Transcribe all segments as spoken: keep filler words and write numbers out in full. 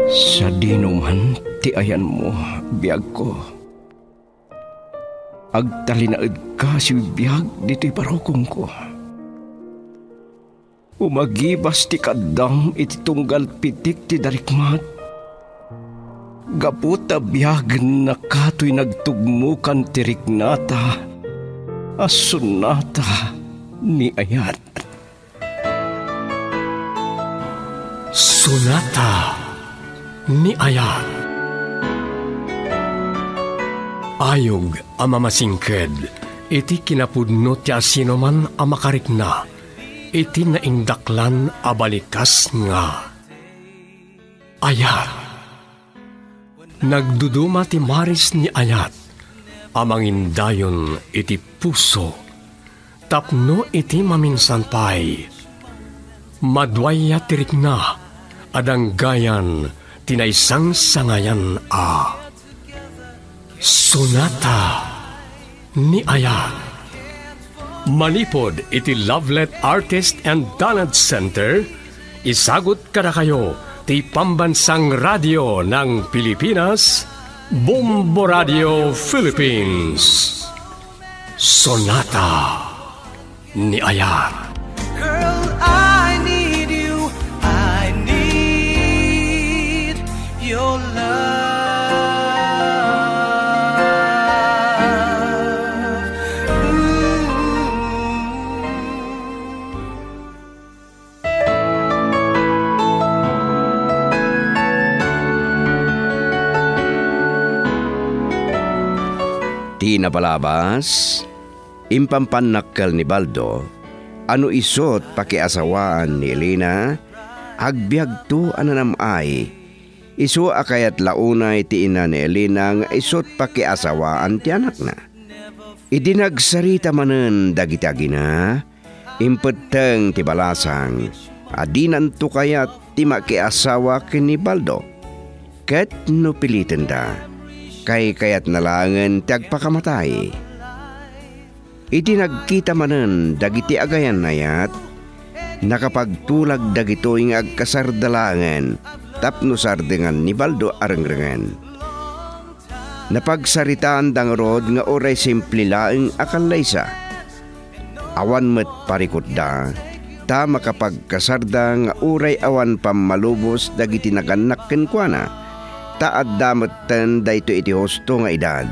Sa dinuman ti ayan mo, biyag ko. Agtalinaed ka si biyag dito'y parokong ko. Umagibas ti kadam iti tunggal pitik ti darikmat. Gaputa biyag na kato'y nagtugmukan ti riknata, asunata ni ayat. Sunata ni ayat. Ayog ang mamasingked, iti kinapudno ti asinoman ang makarikna, iti naindaklan abalikas nga. Ayat. Nagduduma ti maris ni ayat, amangindayon iti puso, tapno iti maminsan pay. Madwaya tirikna, adang gayan, tinaysang sangayan a. Sonata ni ayat. Manipod iti Lovelet Artist and Talent Center, isagot kada kayo ti Pambansang Radio ng Pilipinas, Bombo Radio Philippines. Sonata ni ayat. Girl, I need you. I need your love. Di napalabas, impampanakkel ni Baldo, ano isot pakiasawaan ni Elena, agbyag to ananamay. Isu akayat launay ti ina ni Elena nga isot pakiasawaan ti anak na. Idinagsarita manen dagitagi na, impeteng ti balasang, adinan to kayat ti makiasawa kini Baldo. Ket no pilitin da, kay kayat nalangan ti agpakamatay. Iti nagkita manen dagiti agayan nayat, nakapagtulag dagitoy nga agkasardalangan, tapno sardengan ni Baldo arengrengan. Napagsaritaan dang rod nga oray simple laeng akalaysa. Awan met parikot da, ta makapagkasarda nga oray awan pamalubos dagiti naganak kenkwana, ta addametten dayto iti husto nga edad.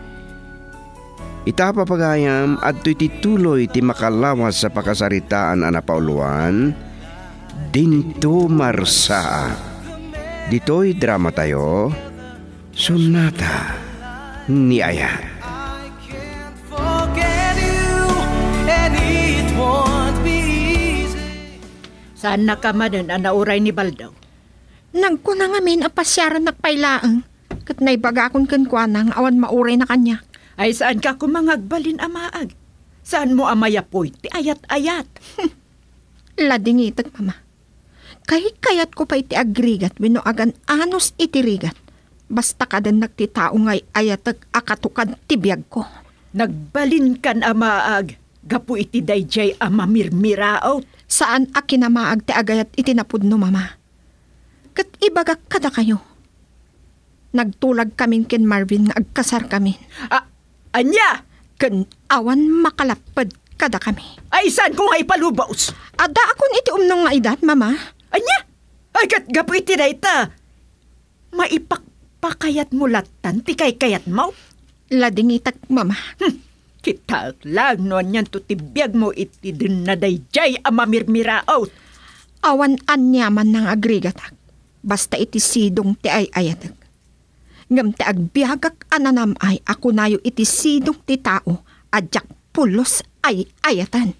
Itapapagayam at iti tuloy ti makalawas sa pakasaritaan ana Pauluan, dinto marsa. Dito'y drama tayo, Sonata ni ayat. I can't forget you, and it won't be easy. Saan na ka manan ang nauray ni Baldaw? Nagkuna nga min apasyaran nakpailaang, kat naibaga akong kenkwanang awan mauray na kanya. Ay saan ka kumangagbalin amaag? Saan mo amayapoy ti ayat-ayat? Lading itag, mama. Kahit kayat ko pa iti agrigat, wino agan anos iti rigat. Basta kadan nagtitao ngay ayatag akatukad tibiyag ko. Nagbalin kan amaag, gapu iti dayjay amamirmiraot. Saan akinamaag ti agayat iti napudno, mama? Kat ibagak kada kayo. Nagtulag kaming ken Marvin nga agkasar kami. Ah, anya? Ken awan makalapad kada kami. Ay saan ko nga ipalubaos? Ada akon iti umnong nga edad, mama. Anya? Ay kat gapu iti dayta. Maipakpakayat mo latan, ti kay kayat mo? Lading itak, mama. Hmm, kita lang no anyan to tibiyag mo iti din na dayjay amamirmiraot. Awan anyaman ng agrigatak. Basta iti sidong ti ay ayatag. Ngam ti agbiagak ananam ay ako nayo iti sidong ti tao adyak pulos ay ayatan.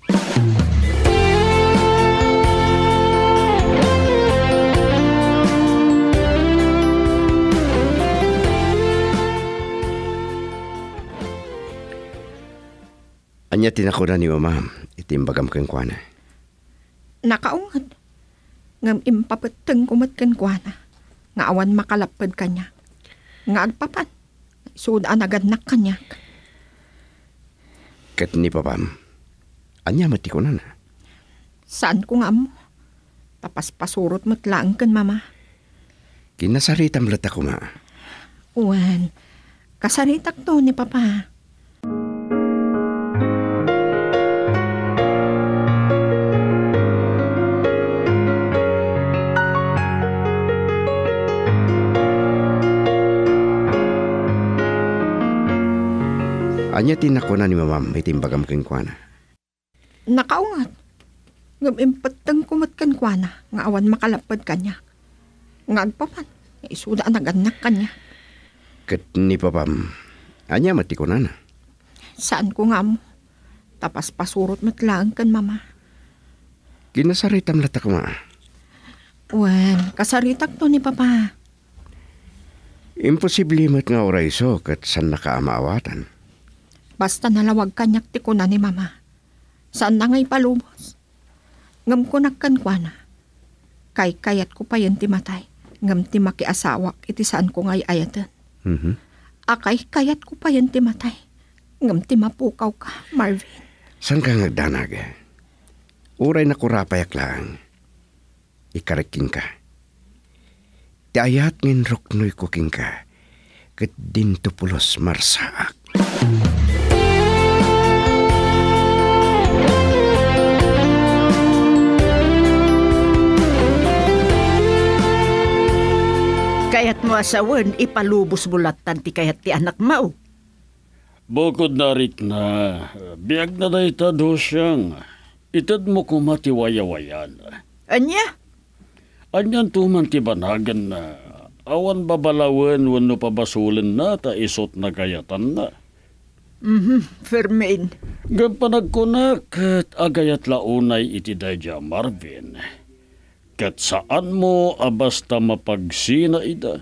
Anya tinakura ni mama, itimbagam kang kwana. Nakaungad. Ngam impapeteng kumat kan kwana. Nga awan makalapad kanya. Nga agpapan. Sudan agad nak kanya. Ket ni papam, anya mati ko na na. Saan ko nga mo? Tapas pasurot mo't lang kan, mama. Kinasaritam lata ko ma. Uwan, kasaritak to ni Papa. Anya tinako na ni mamam, may timbagam keng kuana. Nakaungat. Ngam impatang kumatkan kwa na, nga awan makalapad kanya. Nga agpapan, nga isuda naganak kanya. Kat ni papam, anya mati ko na na. Saan ko nga mo? Tapas pasurot matlaan kan mama. Kinasaritam lata ko ma. Wan, kasaritak to ni Papa. Imposible mat nga oray so kat san nakaamawatan. Basta nalawag kanyak ti ko na ni Mama. Saan na ngay palubos? Ngam ko nakkan kwa na. Kay kayat ko pa yan ti matay. Ngam ti makiasawak iti saan ko ngay ayatan. Mm-hmm. Akay kayat ko pa yan ti matay. Ngam ti mapukaw ka, Marvin. San ka ngagdanag? Uray na kurapayak lang. Ikaraking ka. Ti ayat ngin roknoy kuking ka. Kat din tupulos marsaak. Kayat mo asawan, ipalubos bulatan ti kayat ti anak mo. Bukod na rit na, biyag na na itado siyang, itad mo kumatiwayawayan. Anya? Anyan tuman ti banagan na, awan babalawan wano pabasulan na, ta isot na gayatan na. Mhm, Fermin. Gampanag ko na, kat agayat launay iti dayja Marvin. Kat saan mo abasta mapagsina ida?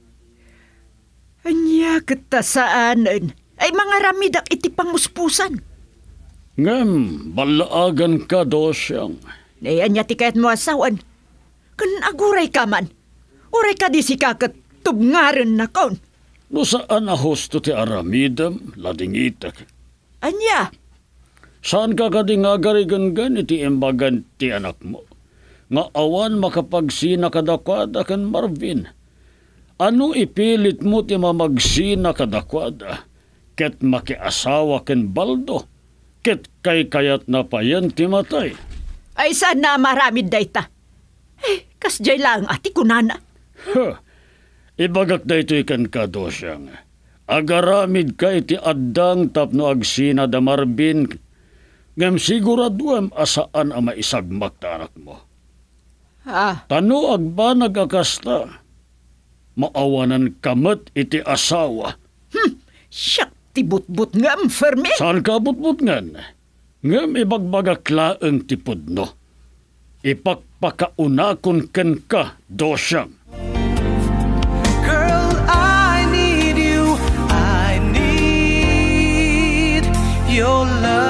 Anya kita saanan? Ay mga ramidak iti pamuspusan. Ngam, balaagan ka do siyang. Ay anya ti kayat mo asawan. Kan aguray ka man. Uray ka di si kakat tubngaren na kon. No saan ahosto ti aramidam, ladingitak. Anya? Saan ka kadingagarigan gan iti embagan ti anak mo? Nga awan makapagsina kadakwada kan Marvin. Ano ipilit mo ti mamagsina kadakwada? Ket makiasawa ken Baldo. Ket kay kayat na payan ti matay. Ay saan na maramid dayta? Eh, kasjay lang ati kunana. Ha, ibagak da ito ikan kado siyang. Agaramid ka iti addang tapno agsina da Marvin. Ngam siguraduam asaan ang maisagmak ta anak mo. Ah, Tano agba nagakasta. Maawanan kamat iti asawa. hmm, siyak ti butbut ngam, Fermin. Saan ka butbut ngan? Ngam ibagbagaklaang tipod no. Ipakpakaunakon ken ka, dosyang. Girl, I need you. I need your love.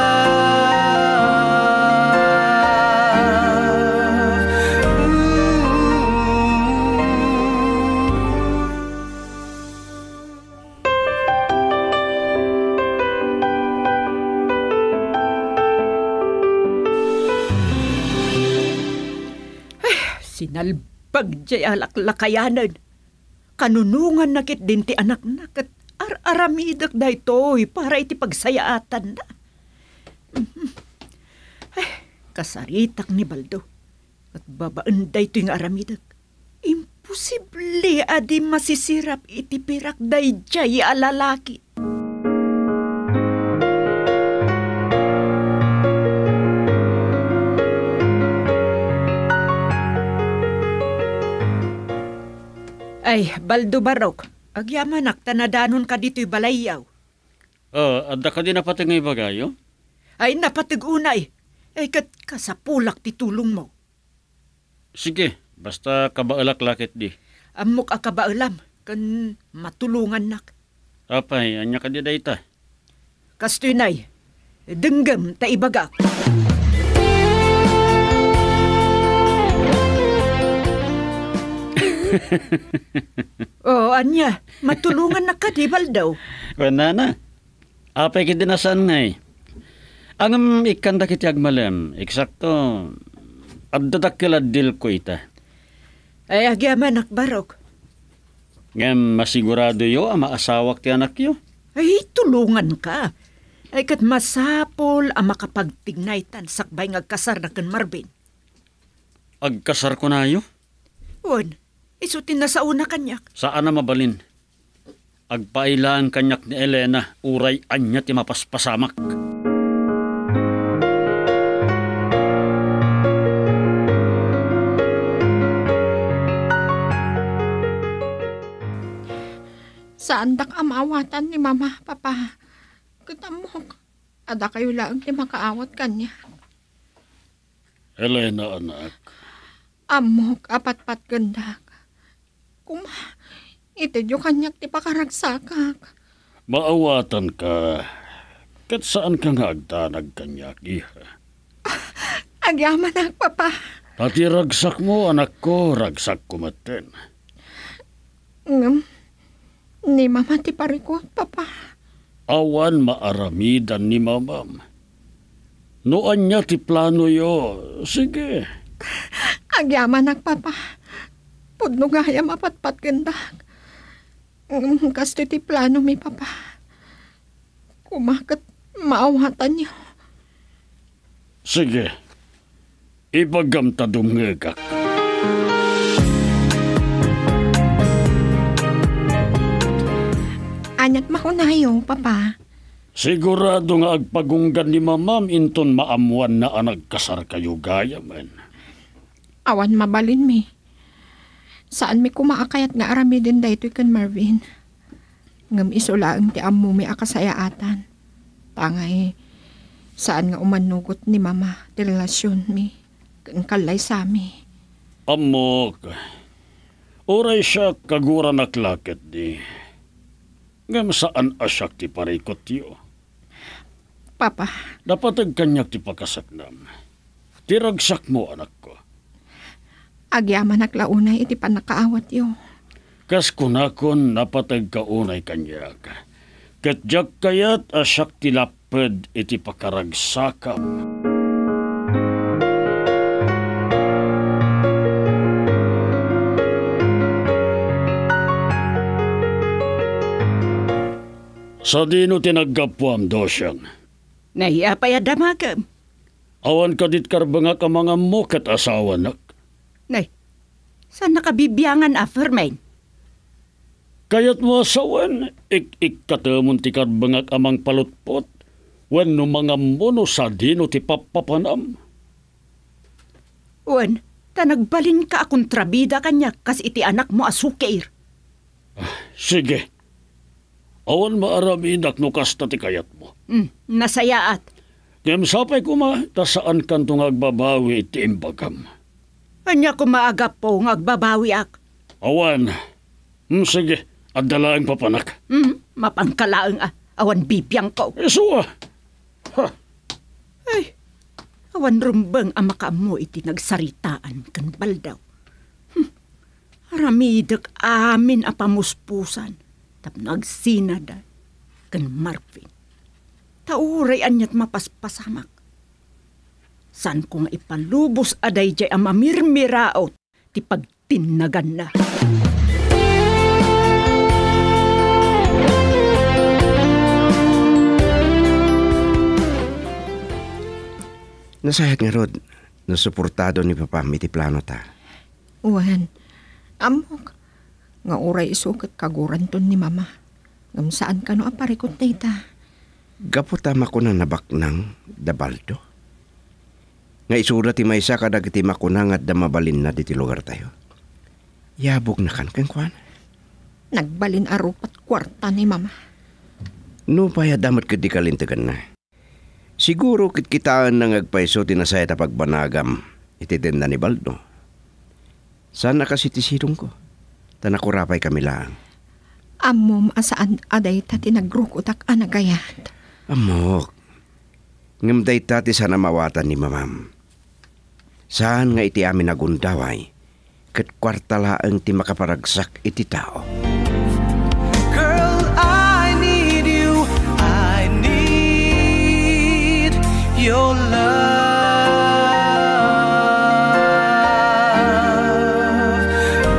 Ooh. Sinalbag jay alaklakayanan. Kanunungan nakit din ti anak na kat ar-aramidak da ito'y para iti pagsayaatan na. Mhm. Ay, kasaritak ni Baldo. At babaan da ito'y nga aramidak. Imposible adi masisirap iti pirak day jay alalaki. Ay, Baldo Barok, agyamanak tanadanon ka dito'y balayaw. Uh, adda ka din napatingay bagayo? Ay, napatig-unay. Ay, kat kasapulak ti tulong mo. Sige, basta kabaalak lakit di. Amok akabaalam, kan matulungan nak. Apay, anya ka di dayta. Kastoy nay, denggam ta ibagak. Oh, anya, matulungan na ka di Baldo. Wala na. Apay kiti nasan ngay. Ang ikanda kiti agmalem, eksakto, addadak kiladil ko ita. Ay, agyaman nakbarok. Ngem masigurado yo ang maasawak ti anak yo. Ay, tulungan ka. Ay, kat masapol ang makapagtignay tan sakbay ngagkasar na kan Marvin. Agkasar ko na yo. Wan, isutin na sa una kanyak. Saan na mabalin? Agpailaan kanyak ni Elena, uray anya ti mapaspasamak. Saan dak amawatan ni mama, papa? Katamok. Ada kayo lang ti makaawat kanya. Elena, anak. Amok, apat-pat gandak. Kuma, itidyo kanyak ti pakaragsakak. Maawatan ka. Kat saan ka nga agdanag kanyak, iha? Agyaman ak, papa. Pati ragsak mo, anak ko, ragsak ko maten. Ngam, ni mama ti parikot, papa. Awan maaramidan ni mamam. Noan niya ti plano yo. Sige. Agyaman ak, papa. Pudno gaya mapatpat gandak. Mm, kasto ti plano mi, papa. Kumakat maawatan niyo. Sige. Ibagam ta dumngegak. Anyat makunayo, papa. Sigurado nga agpagunggan ni mamam inton maamuan na anag kasar kayo gaya man. Awan mabalin mi. Saan mi kumaakayat nga arami din daytoy kan Marvin. Ngam isulaang ti ammo mi akasayaatan. Tangay, saan nga umanugot ni mama ti relasyon mi. Kan kalay sa mi. Amok, oray siya kagura naklaket di. Ngam saan asyak ti parikot tiyo. Papa, Dapat kanyak ti pakasaknam. Tiragsak mo, anak ko. agyaman naklaunay iti panakaawat yo. Kas kunakon napatag kaunay kanyak. Katjak kayat asyak ti lapad iti pakaragsakam. Sa dino tinaggapuam dosyang. Nahiya pa ya damagam. Awan ka dit karbangak ang mga mokat asawa nak. Nay, saan nakabibiyangan afermain? Kayat mo asawan, ik-ik katamon ti karbangak amang palutpot. Wan no mga mono sa dino ti papapanam. Wan, tanagbalin ka akong trabida kanya kas iti anak mo asukir. Sige. Awan maaramidak no kasta ti kayat mo. Mm, nasayaat. Ngem sapay ko ma, ta saan kantong agbabawi iti imbagam. Anya ko maagap po ng agbabawi ak. Awan. Hmm, sige, adalaang papanak. Mm, mapangkalaang ah. Awan bibiyang ko. Esuwa. Ha. Ay, awan rumbang ang makaamo iti nagsaritaan kan baldaw. Hm, aramidak amin a pamuspusan. Tap nagsinada kan Marvin. Tauray anyat mapaspasamak. San ko nga ipalubos aday jay ang mamirmiraot ti pagtinagan na. Nasayat nga Rod, nasuportado ni Papa mi ti plano ta. Uwan, amok. Nga oray isukat kaguran ton ni mama. Ngam saan ka no aparikot na ita. Gaputama ko na nabaknang dabaldo. Nga isura ti maysa kadag ti makunang at damabalin na diti lugar tayo. Yabog na kan kang kwan. Nagbalin arupat kwarta ni mama. No paya damat kadi kalintagan na. Siguro kit kitaan nang agpaiso tinasaya ta pagbanagam iti tenda ni Baldo. Sana kasi ti sidong ko. Tanakurapay kami lang. Amom asaan aday ta tinagrukutak anagayat. Amok. Ngamday tati sana mawatan ni mamam. Saan nga iti amin nagundaway. Kat kwartalaang ti makaparagsak iti tao. Girl, I need you. I need your love.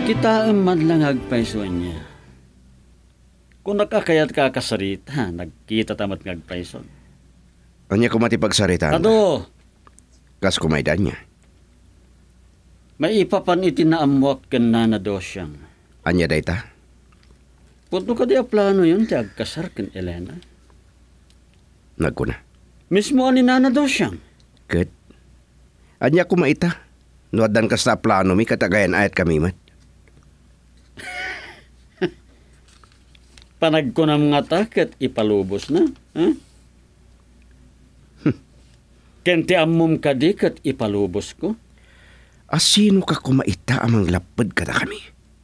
Kita man lang agpaiso niya. Kung nakakayat ka kasarita, nagkita tamat ngagpaiso. Anya ko matipagsaritaan. Kado, Kas kumaydan niya. may ipapan iti naamwak ken na na dosyang. Anya dayta? Punto ka di a plano yun, ti agkasar ken Elena. Nagkuna. Mismo ani na na dosyang. Ket. Anya ko maita. Nuadan kas na plano mi katagayan ayat kami mat. Panag ko na mga taket, ipalubos na. Huh? Kenti amom ka di kat ipalubos ko. Asino ka kumaita amang lapad kada kami?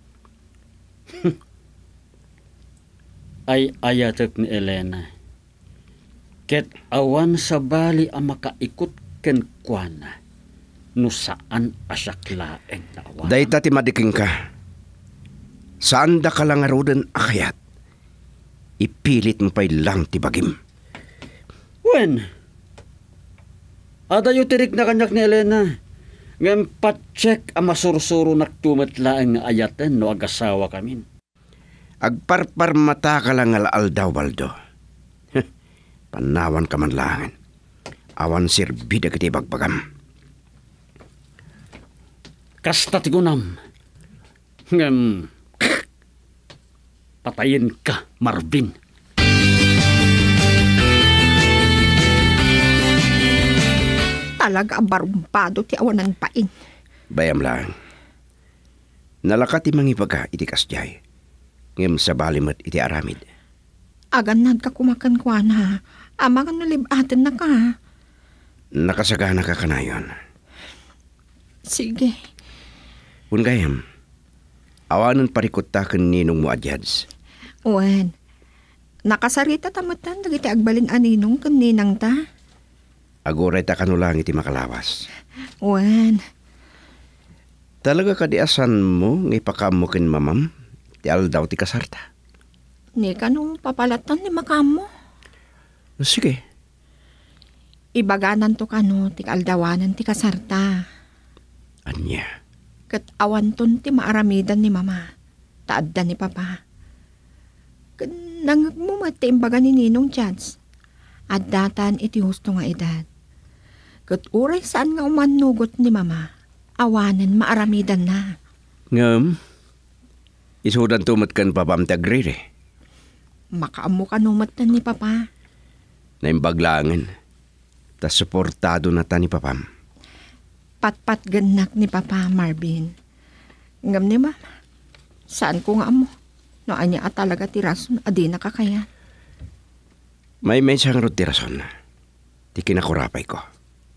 Ay ayatek ni Elena. Ket awan sa bali ang makaikot ken kuana. No saan asyaklaeng na awan. Dayta ti madiking ka. Saan da ka lang arudan akayat? Ipilit mo pa'y lang ti bagim. Wen? Adayo tirik na kanyak ni Elena. Ngayon pa-check ang masursuro naktumatlaang nga ayaten no agasawa kamin. Agparpar mata ka lang alaal daw, Baldo. Panawan ka man langan. Awan sirbida kiti bagbagam. Kasta ti gunam. Ngem, patayin ka, Marvin. Talaga barumpado ti awanan pain. Bayam lang. Nalakat ti mangipagka iti kasjay. Ngem sa balimat iti aramid. Agan ka kumakan kwa na. Amangan nalibaten na ka. Nakasagana ka kanayon. Sige. Ungayam. Awanan parikot ta ken ninong mo adyads. Wen. Nakasarita tamatan dagiti agbalin aninong ken ninang ta. Agoray ta kanulang iti makalawas. Wen. Talaga kadiasan mo ng ipakam mo kin mamam? Ti aldaw ti kasarta. Ni kanong papalatan ni makamo. Sige. Ibaganan to kano ti aldawanan ti kasarta. Anya. Kat awanton ti maaramidan ni mama. Taadda ni papa. Kat nangagmumat ti imbaga ni ninong chance. At datan iti husto nga edad. Kat uray saan nga umanugot ni mama. Awanan maaramidan na. Ngam. Isudan tumat kan papam tagrire. Makaamo ka numatan ni papa. Naimbaglangan. Tas suportado na ta ni papam. Patpat ganak ni papa Marvin. Ngam ni mama. Saan ko nga mo? No anya at talaga tirason adi na kakaya. May may siyang rutirason. Di kinakurapay ko.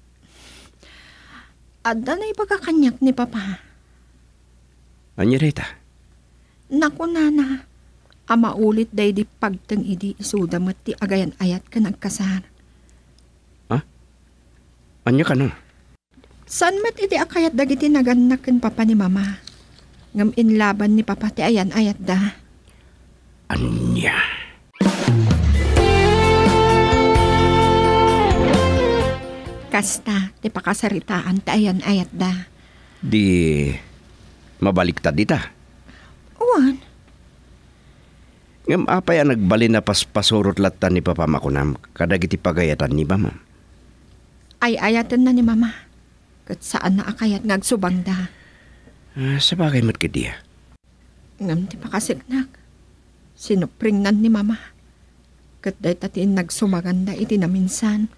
Adda na ipagakanyak ni papa. Anya rita? Naku nana. Ama ulit day di pagtang idi isuda mat ti agayan ayat ka nagkasar. Ha? Anya ka no? San mat idi akayat dagiti naganak ken papa ni mama. Ngam inlaban ni papa ti ayan ayat da. Anya. Kasta ti pakasaritaan ti ayan ayat da. Di mabaliktad dita. Uwan. Ngam apay ang nagbalin na paspasurot latan ni papa makunam kadagiti pagayatan ni mama. Ay ayatan na ni mama. Kat saan na akayat ngagsubang da. Ah, sa bagay mat kadiya. Ngam ti pakasignak. Sinupringnan ni mama. Kat day tatiin nagsumaganda iti na minsan.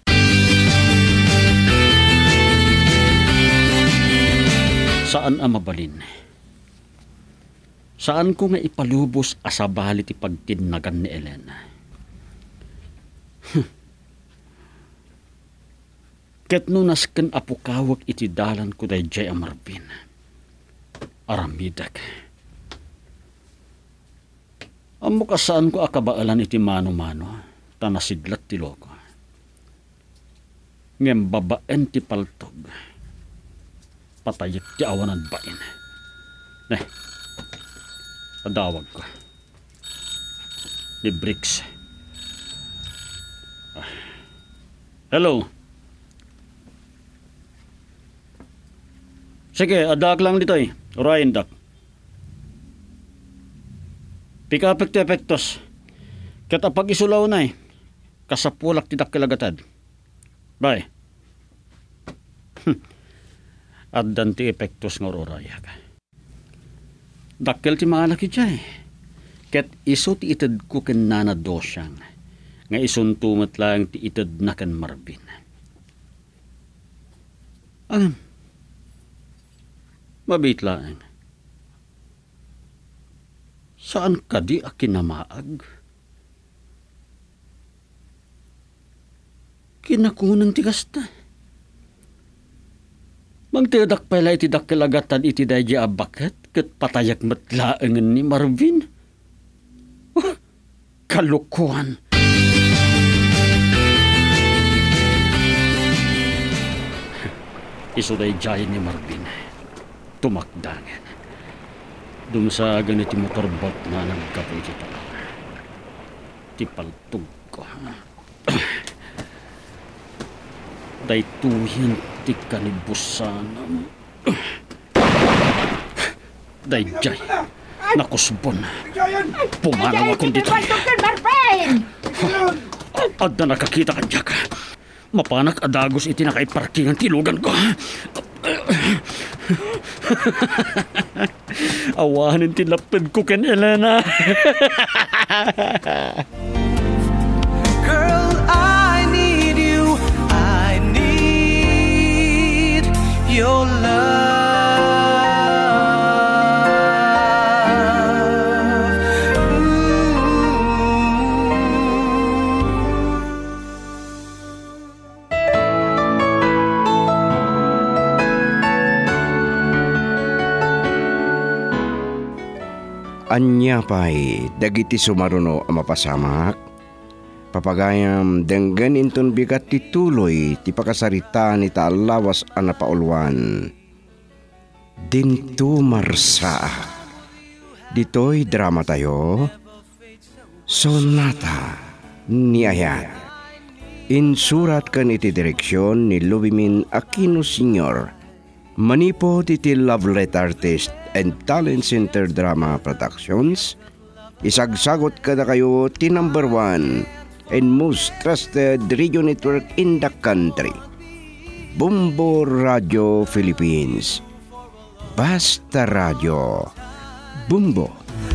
Saan ang mabalin? Saan ko nga ipalubos asabali ti pagtinagan ni Elena? Hm. Ket nunas ken apukawag iti dalan ko day Jay Marvin. Aramidak. Amo kasaan ko akabaalan iti mano-mano, tanasidlat ti loko. Ngem babaen ti paltog. Patayik ti awanan bain. Neh, padawag ko. Ni Bricks. Ah. Hello. Sige, adak lang dito eh. Orion, dak. Pikapek ti epektos. Kata pag isulaw na eh. Kasapulak ti dakkilagatad. Bay. At dan ti epektos nga roraya ka. Dakkel ti mga laki dyan eh. Ket iso ti itad ko ken nana dosyang. Nga isuntumat lang ti itad na ken Marvin. Ang mabit lang. Saan ka di akinamaag? Kinakunang tigasta. Magtiyadak pala iti dakilagatan iti dahi abakat kat patayak matlaangan ni Marvin. Oh, kalukuhan. Iso dahi jayan ni Marvin. Tumakdangan. Dumsa ganiti motorbot na nagkapoy ito. Tipaltog ko. Daytuhin ti kanibusana mo. Dayjay, nakusbon. Pumanaw akong dito. At na nakakita ka dyan. Mapanak adagos iti nakaiparkingan tilugan ko. Awahanin tilapid ko ken Elena. Girl, I need you. I need your love. Anya pa'y dagiti sumaruno ang mapasamak. Papagayam denggan inton bigat tituloy ti pakasarita ni taalawas ang napaulwan. Dinto marsa. Dito'y drama tayo. Sonata ni Ayat. Insurat kan iti direksyon ni Lubimin Aquino Senior Manipo titi Lovelet Artist and Talent Center Drama Productions. Isagsagot ka na kayo ti number one and most trusted radio network in the country. Bumbo Radio Philippines. Basta Radio. Bumbo.